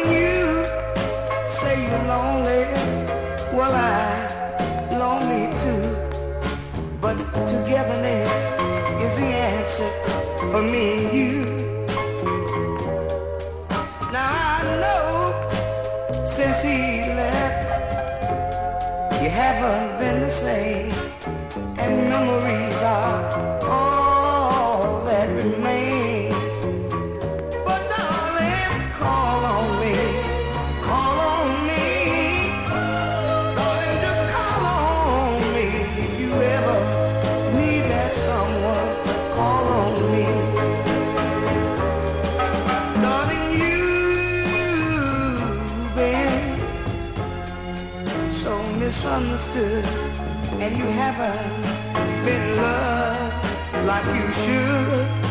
Darling, you say you're lonely. Well, I'm lonely too. But togetherness is the answer for me and you. Now I know since he left, you haven't been the same, and memories are all that remains. But darling, call on me, call on me. Darling, just call on me. If you ever need that someone, call on me. Darling, you've been so misunderstood, and you haven't been loved like you should.